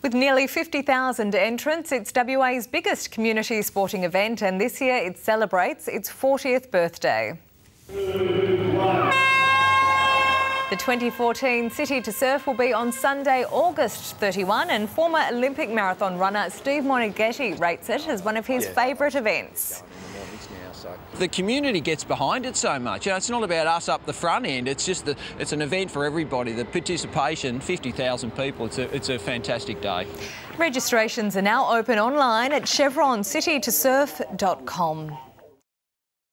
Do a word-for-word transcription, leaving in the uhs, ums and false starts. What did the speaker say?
With nearly fifty thousand entrants, it's W A's biggest community sporting event, and this year it celebrates its fortieth birthday. The twenty fourteen City to Surf will be on Sunday, August thirty-first, and former Olympic marathon runner Steve Moneghetti rates it as one of his yeah. favourite events. The community gets behind it so much. You know, it's not about us up the front end. It's just that it's an event for everybody. The participation, fifty thousand people. It's a, it's a fantastic day. Registrations are now open online at chevron city to surf dot com.